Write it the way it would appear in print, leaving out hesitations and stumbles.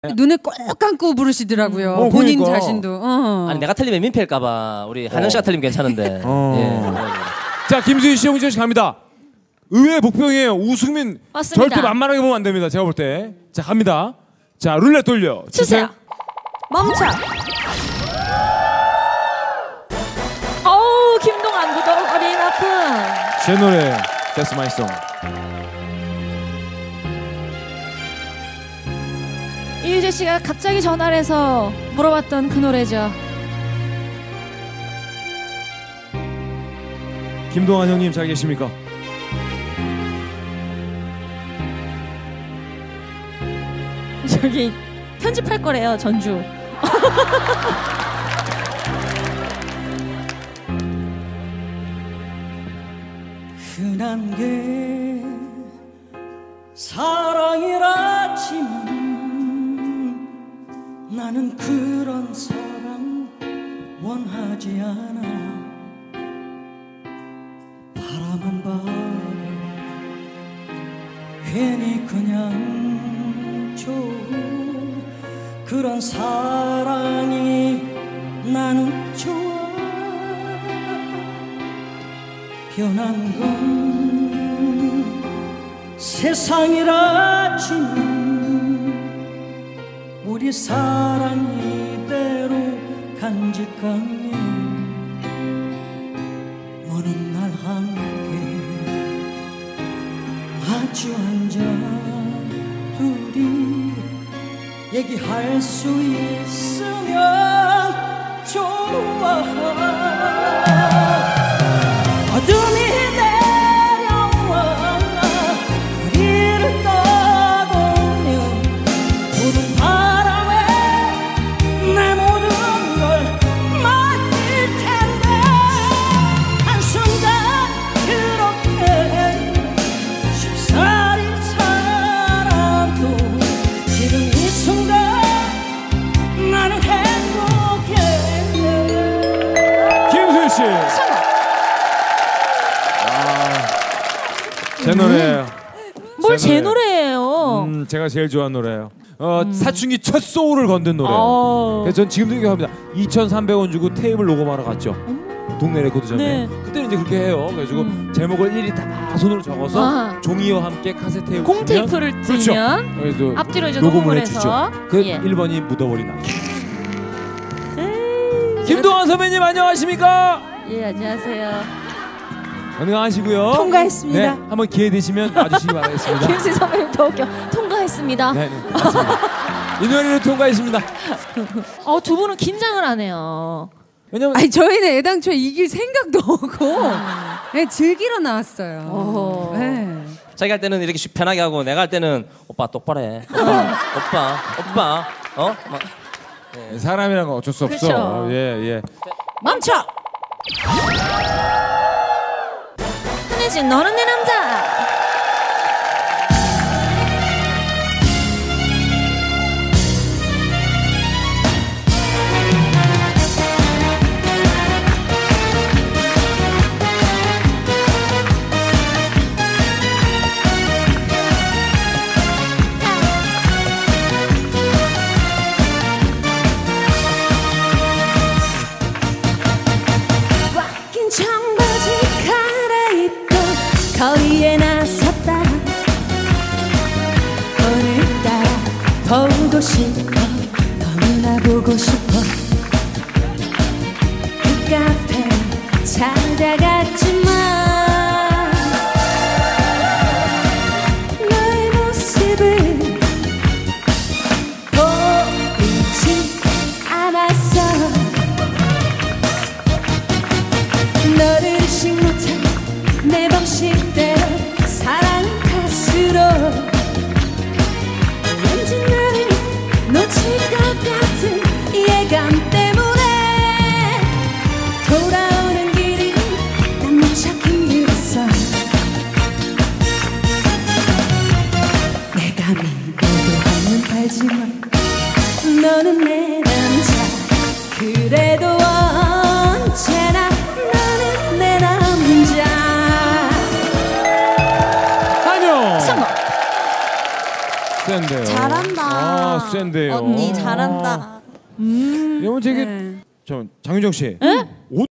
눈을 꼭 감고 부르시더라고요. 본인 그러니까. 자신도. 아니 내가 틀리면 민폐일까봐 우리 한영 씨가 틀리면 괜찮은데. 예. 자, 김수희 씨, 홍지현 씨 갑니다. 의외의 복병이에요. 우승민 맞습니다. 절대 만만하게 보면 안 됩니다. 제가 볼 때. 자, 갑니다. 자, 룰렛 돌려 주세요. 멈춰. 어우, 김동완 구독 어린 아픔. 제 노래 That's My Song. 이유재 씨가 갑자기 전화를 해서 물어봤던 그 노래죠. 김동완 형님 잘 계십니까? 저기 편집할 거래요, 전주. 흔한 게 사랑이라지만 나는 그런 사랑 원하지 않아. 바라만 봐도 괜히 그냥 좋은 그런 사랑이 나는 좋아. 변한 건 세상이라지만 우리 사랑 이대로 간직하니 먼 날 함께 마주 앉아 둘이 얘기할 수 있으면 좋아. 어둠이 내려와 우리를 떠도면 부른 바람에 내 모든 걸 맡길 텐데 한순간 그렇게 쉽사리 살아도 지금 이 순간 나는 행복해. 김수희 씨. 제 노래예요. 뭘 제 노래예요? 제가 제일 좋아하는 노래예요. 사춘기 첫 소울을 건든 노래예요. 그래서 전 지금도 기억합니다. 2,300원 주고 테이블 녹음하러 갔죠. 동네 레코드점에. 네. 그때는 이제 그렇게 해요. 그래가지고 제목을 일일이 다 손으로 적어서 종이와 함께 카세트 테이프 공테이프를 들면 그렇죠. 앞뒤로 이제 녹음을 해서 해주죠. 그 예. 1번이 묻어버린 날. 김동완 선배님 안녕하십니까? 예, 안녕하세요. 건강하시고요. 통과했습니다. 네, 한번 기회 되시면 와주시기 바라겠습니다. 김수희 선배님 더 웃겨. 통과했습니다. 네, 맞습니다. 이 노래를 통과했습니다. 두 분은 긴장을 안 해요. 왜냐면 아니 저희는 애당초에 이길 생각도 없고 네, 즐기러 나왔어요. 네. 자기가 할 때는 이렇게 편하게 하고 내가 할 때는 오빠 똑바로 해. 오빠. 막. 네. 사람이란 건 어쩔 수 없어. 그렇죠. 예. 멈춰. 한혜진, 너는 내 남자. 꽉낀 청바지 갈아입고 거리에 나섰다. 오늘따라 보고 싶어. 너무나 보고 싶어. 그 카페 찾아갔지만 너의 모습을 보이지 않았어. 너를 의식 못한 내 방식대로 사랑은 갈수록 왠지 나를 놓칠 것 같은 예감 때문에 돌아오는 길이 난 무척 힘들었어. 내가 믿어도 않는 팔지만 너는 내 남자. 그래도 언제나 너는 내 남자. 안녕. 성공. 센데요. 잘한다. 아, 센데요. 언니 잘한다. 이러면 되게 네. 저 장윤정 씨. 에? 옷